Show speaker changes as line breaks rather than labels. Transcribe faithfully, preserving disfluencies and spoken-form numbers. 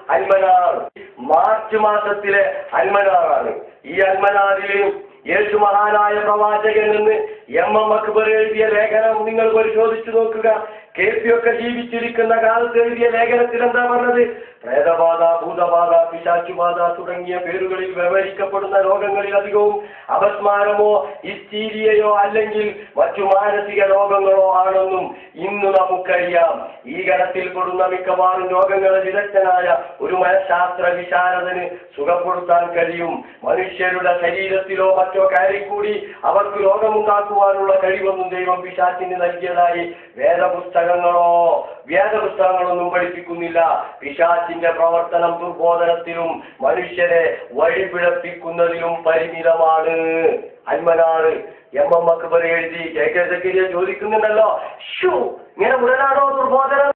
Al Manar. March മാസത്തിലെ അൽമനാറാണ്. ഈ അൽമനാറിൽ യേശു മഹാനായ പ്രവാചകൻ എന്ന് എം എം അക്ബർ എഴുതിയ ലേഖനം നിങ്ങൾ പരിശോധിച്ചു നോക്കുക. കെ പി ഒക്കെ ജീവിച്ചിരിക്കുന്ന കാലത്ത് എഴുതിയ ലേഖനത്തിൽ എന്താ പറഞ്ഞത്? പ്രേതബാധ, ഭൂതബാധ, പിശാചുബാധ തുടങ്ങിയ പേരുകളിൽ വിവരിക്കപ്പെടുന്ന രോഗങ്ങളിൽ അധികവും അപസ്മാരമോ ഹിസ്റ്റീരിയയോ അല്ലെങ്കിൽ മറ്റു മാനസിക രോഗങ്ങളോ ആണെന്നും ഇന്ന് നമുക്കറിയാം. ഈ ഗണത്തിൽപ്പെടുന്ന മിക്കവാറും രോഗങ്ങളെ വിദഗ്ധനായ ഒരു മനഃശാസ്ത്ര വിശാരദന് സുഖപ്പെടുത്താൻ കഴിയും. മനുഷ്യരുടെ ശരീരത്തിലോ മറ്റോ കയറിക്കൂടി അവർക്ക് രോഗമുണ്ടാക്കുവാനുള്ള കഴിവൊന്നും ദൈവം പിശാചിന് നൽകിയതായി വേദപുസ്തകങ്ങളോ വേദപുസ്തകങ്ങളൊന്നും പഠിപ്പിക്കുന്നില്ല. പിശാചിന്റെ പ്രവർത്തനം ദുർബോധനത്തിലും മനുഷ്യരെ വഴിപിഴപ്പിക്കുന്നതിലും പരിമിതമാണ്. അൽമനാറ് എം എം അക്ബർ എഴുതി. കെ കെ സക്കരിയ ചോദിക്കുന്നുണ്ടല്ലോ, ഷൂ ഇങ്ങനെ ഉടനാണോ ദുർബോധനം?